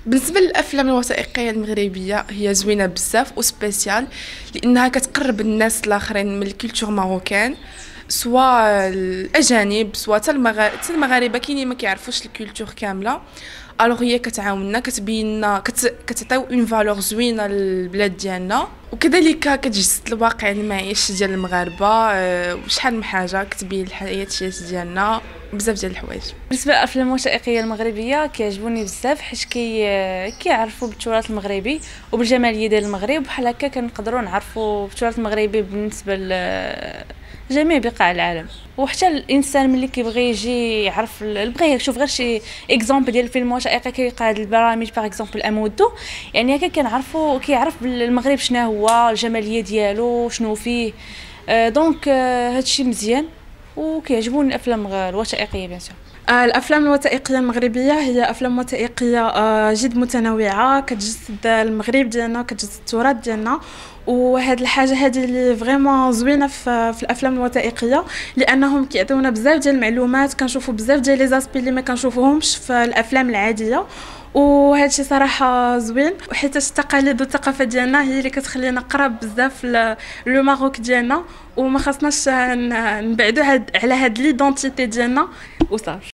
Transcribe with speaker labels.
Speaker 1: بالنسبه للافلام الوثائقيه المغربيه هي زوينه بزاف وسبيسيال، لانها كتقرب الناس الاخرين من الكولتور ماروكان، سواء الاجانب سواء حتى المغاربه كاينين ما كيعرفوش الكولتور كامله. الوغ هي كتعاوننا، كتبيننا، كتعطيو اون فالور زوينه للبلاد ديالنا، وكذلك كتجسد الواقع المعيشي ديال المغاربه. وشحال من حاجه كتبين الحياه ديالنا، بزاف ديال الحوايج.
Speaker 2: بالنسبه للافلام الوثائقيه المغربيه كيعجبوني بزاف، حيت كيعرفوا بالتراث المغربي وبالجماليه ديال المغرب، بحال هكا كنقدروا نعرفوا بالتراث المغربي بالنسبه جميع بقاع العالم. وحتى الانسان ملي كيبغي يجي يعرف، بغى يشوف غير شي اكزامبل ديال فيلم وثائقي كيقاد البرامج باغ اكزامبل امودو، يعني هكا كيعرف المغرب شنو هو، الجماليه ديالو شنو فيه. دونك هادشي مزيان وكيعجبوني الافلام الوثائقيه بيان سور.
Speaker 3: الافلام الوثائقيه المغربيه هي افلام وثائقيه جد متنوعه، كتجسد المغرب ديالنا، كتجسد التراث ديالنا. وهاد الحاجه هذه اللي فريمون زوينه في الافلام الوثائقيه، لانهم كيعطيونا بزاف ديال المعلومات، كنشوفوا بزاف ديال لي زاسبي اللي ما كنشوفوهمش في الافلام العاديه. وهذا الشيء صراحه زوين، وحيت التقاليد والثقافه ديالنا هي اللي كتخلينا قراب بزاف لو ماروك ديالنا، وما خصناش نبعدوا على هاد ليدونتيتي ديالنا وصافي.